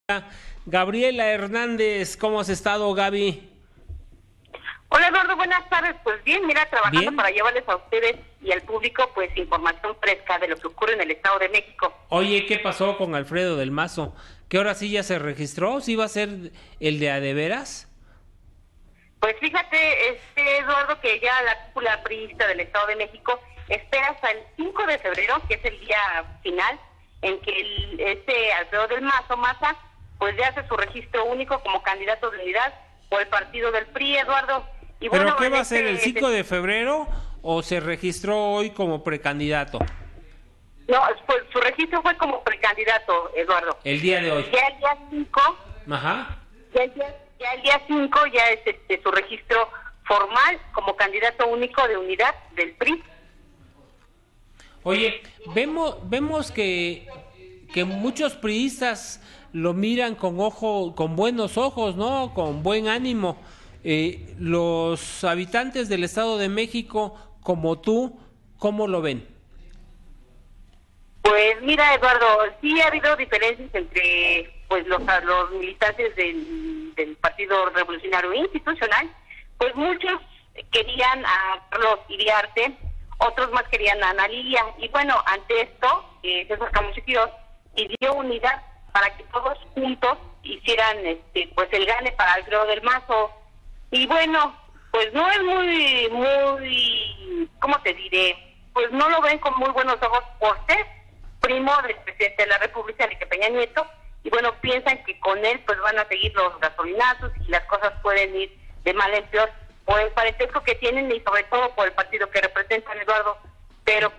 Gabriela Hernández, ¿cómo has estado, Gaby? Hola Eduardo, buenas tardes. Pues bien, mira, trabajando ¿Bien? para llevarles a ustedes y al público pues información fresca de lo que ocurre en el Estado de México. Oye, ¿qué pasó con Alfredo del Mazo? ¿Que ahora sí ya se registró? ¿Sí va a ser el de a de veras? Pues fíjate, Eduardo, que ya la cúpula priista del Estado de México espera hasta el 5 de febrero, que es el día final, en que Alfredo del Maza pues ya hace su registro único como candidato de unidad por el partido del PRI, Eduardo. Y ¿Pero bueno, qué va a ser, el 5 de febrero o se registró hoy como precandidato? No, pues su registro fue como precandidato, Eduardo. El día de hoy. Ya el día 5, Ajá. ya el día 5 ya es su registro formal como candidato único de unidad del PRI. Oye, vemos que muchos priistas lo miran con buenos ojos, ¿no? Con buen ánimo. Los habitantes del Estado de México, como tú, ¿cómo lo ven? Pues mira, Eduardo, sí ha habido diferencias entre pues los militantes del Partido Revolucionario Institucional. Pues muchos querían a Carlos Iriarte, otros más querían a Ana Lilia. Y bueno, ante esto, César Camacho Quirós pidió unidad para que todos juntos hicieran pues el gane para Alfredo del Mazo. Y bueno, pues no es muy, ¿cómo te diré? Pues no lo ven con muy buenos ojos por ser primo del presidente de la República, Enrique Peña Nieto, y bueno, piensan que con él pues van a seguir los gasolinazos y las cosas pueden ir de mal en peor por el parentesco que tienen y sobre todo por el partido que representan, Eduardo. Pero